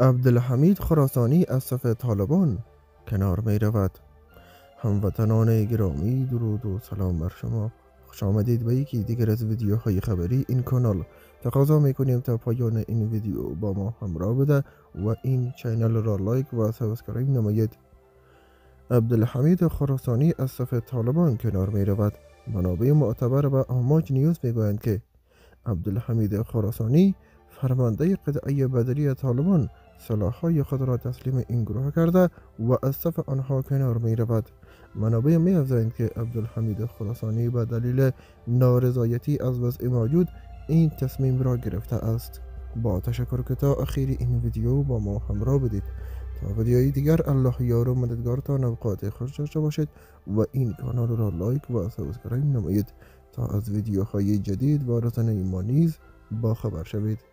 عبدالحمید خراسانی از صف طالبان کنار می رود. هموطنان گرامی، درود و سلام بر شما. خوش آمدید به یکی دیگر از ویدیوهای خبری این کانال. تقاضا میکنیم تا پایان این ویدیو با ما همراه بده و این چینل را لایک و سابسکرایب نمایید. عبدالحمید خراسانی از صف طالبان کنار می رود. منابع معتبر و آماج نیوز میگویند که عبدالحمید خراسانی فرمانده قطعه بدری طالبان سلاح‌های خود را تسلیم این گروه کرده و از صف آنها کنار می رود. منابع می افزایند که عبدالحمید خراسانی به دلیل نارضایتی از وضع موجود این تصمیم را گرفته است. با تشکر که تا اخیر این ویدیو با ما همراه بدید. تا ویدیوی دیگر الله یار و مددگارتان اوقات خوش داشته باشید و این کانال را لایک و سابسکرایب نمایید تا از ویدیوهای جدید و رسانه‌ای ما نیز با خبر شوید.